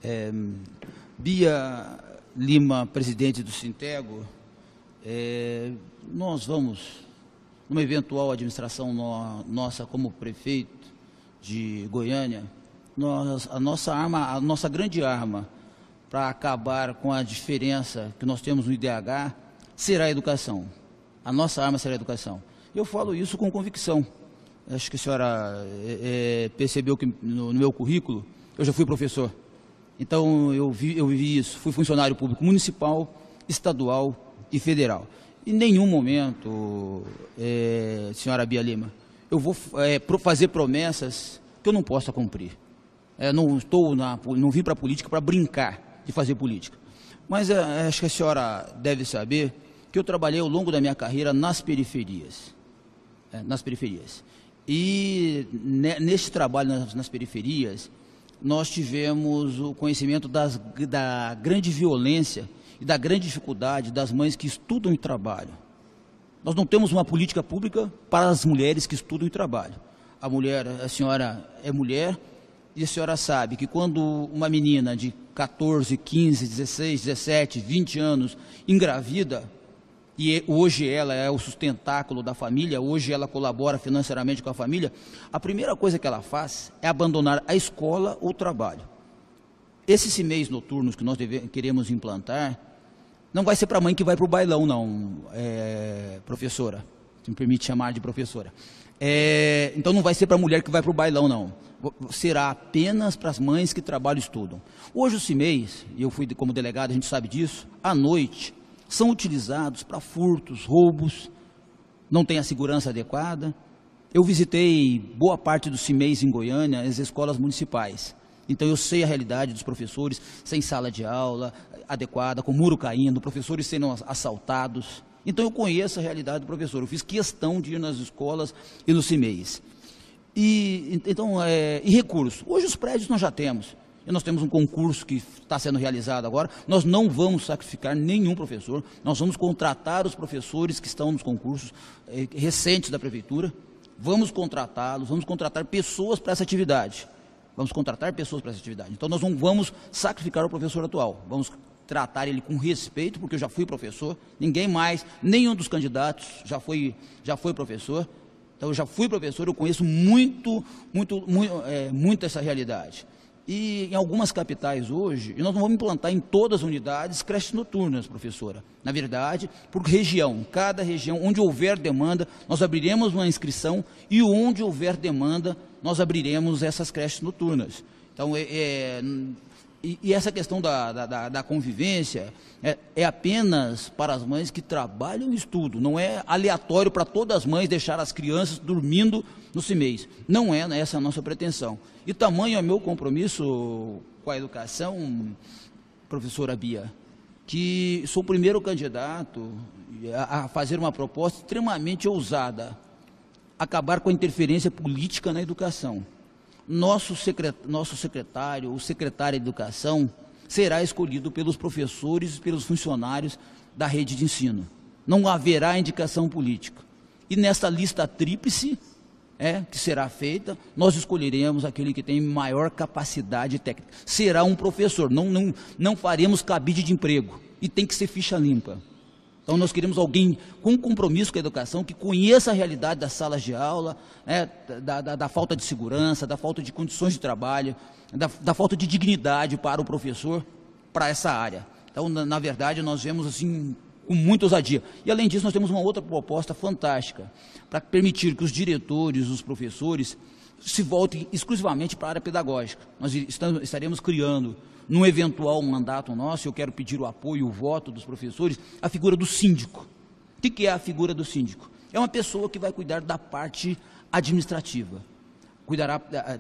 Bia Lima, presidente do Sintego, nós vamos, numa eventual administração nossa como prefeito de Goiânia, a nossa grande arma para acabar com a diferença que nós temos no IDH será a educação. A nossa arma será a educação. Eu falo isso com convicção. Acho que a senhora percebeu que no meu currículo eu já fui professor. Então eu vivi isso. Fui funcionário público municipal, estadual e federal. Em nenhum momento, senhora Bia Lima, eu vou fazer promessas que eu não possa cumprir. Não vim para a política para brincar de fazer política. Mas acho que a senhora deve saber que eu trabalhei ao longo da minha carreira nas periferias. E neste trabalho nas periferias, nós tivemos o conhecimento da grande violência e da grande dificuldade das mães que estudam e trabalham. Nós não temos uma política pública para as mulheres que estudam e trabalham. A senhora é mulher e a senhora sabe que quando uma menina de 14, 15, 16, 17, 20 anos engravida, e hoje ela é o sustentáculo da família, hoje ela colabora financeiramente com a família, a primeira coisa que ela faz é abandonar a escola ou o trabalho. Esses CMEIs noturnos que nós queremos implantar, não vai ser para a mãe que vai para o bailão, não, professora, se me permite chamar de professora. Então não vai ser para a mulher que vai para o bailão, não. Será apenas para as mães que trabalham e estudam. Hoje os CMEIs, e eu fui como delegado, a gente sabe disso, à noite, são utilizados para furtos, roubos, não tem a segurança adequada. Eu visitei boa parte dos CMEIs em Goiânia, as escolas municipais. Então eu sei a realidade dos professores sem sala de aula adequada, com muro caindo, professores sendo assaltados. Então eu conheço a realidade do professor, eu fiz questão de ir nas escolas e nos CMEIs. E recursos. Hoje os prédios nós já temos. E nós temos um concurso que está sendo realizado agora, nós não vamos sacrificar nenhum professor, nós vamos contratar os professores que estão nos concursos recentes da prefeitura, vamos contratá-los, vamos contratar pessoas para essa atividade. Então nós não vamos sacrificar o professor atual, vamos tratar ele com respeito, porque eu já fui professor, ninguém mais, nenhum dos candidatos já foi professor. Então eu já fui professor, eu conheço muito essa realidade. E em algumas capitais hoje, e nós não vamos implantar em todas as unidades creches noturnas, professora. Na verdade, por região, cada região, onde houver demanda, nós abriremos uma inscrição e onde houver demanda, nós abriremos essas creches noturnas. Então, e essa questão da convivência é apenas para as mães que trabalham e estudam, não é aleatório para todas as mães deixar as crianças dormindo no CMEIs. Não é essa a nossa pretensão. E tamanho é meu compromisso com a educação, professora Bia, que sou o primeiro candidato a fazer uma proposta extremamente ousada, acabar com a interferência política na educação. Nosso secretário ou secretária de educação será escolhido pelos professores e pelos funcionários da rede de ensino. Não haverá indicação política. E nessa lista tríplice que será feita, nós escolheremos aquele que tem maior capacidade técnica. Será um professor, não faremos cabide de emprego e tem que ser ficha limpa. Então nós queremos alguém com compromisso com a educação, que conheça a realidade das salas de aula, da falta de segurança, da falta de condições de trabalho, da falta de dignidade para o professor, para essa área. Então, na verdade, nós vemos assim com muita ousadia. E além disso, nós temos uma outra proposta fantástica, para permitir que os diretores, os professores, se voltem exclusivamente para a área pedagógica. Nós estaremos criando, num eventual mandato nosso, eu quero pedir o apoio, o voto dos professores, a figura do síndico. O que é a figura do síndico? É uma pessoa que vai cuidar da parte administrativa. Cuidará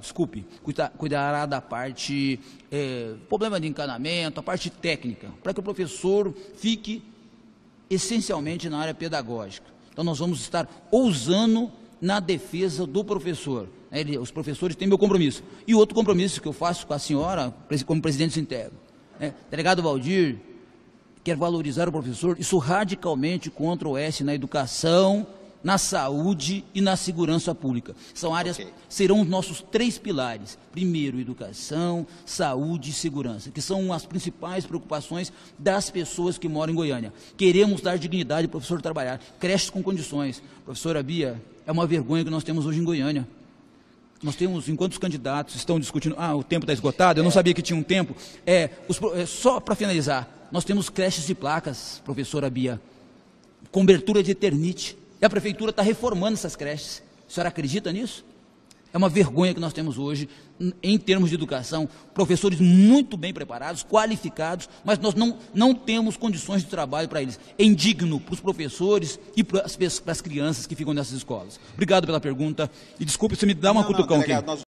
da parte, problema de encanamento, a parte técnica, para que o professor fique essencialmente na área pedagógica. Então nós vamos estar ousando na defesa do professor. Os professores têm meu compromisso. E outro compromisso que eu faço com a senhora, como presidente do Sintego. Delegado Valdir quer valorizar o professor, isso radicalmente contra o S na educação, na saúde e na segurança pública. São áreas, serão os nossos 3 pilares. Primeiro, educação, saúde e segurança, que são as principais preocupações das pessoas que moram em Goiânia. Queremos dar dignidade ao professor trabalhar, creches com condições. Professora Bia, é uma vergonha que nós temos hoje em Goiânia. Nós temos, enquanto os candidatos estão discutindo, o tempo está esgotado, eu não sabia que tinha um tempo. Só para finalizar, nós temos creches de placas, professora Bia, cobertura de Eternite, e a prefeitura está reformando essas creches. A senhora acredita nisso? É uma vergonha que nós temos hoje, em termos de educação, professores muito bem preparados, qualificados, mas nós não temos condições de trabalho para eles. É indigno para os professores e para as crianças que ficam nessas escolas. Obrigado pela pergunta e desculpe se me dá uma cutucão aqui.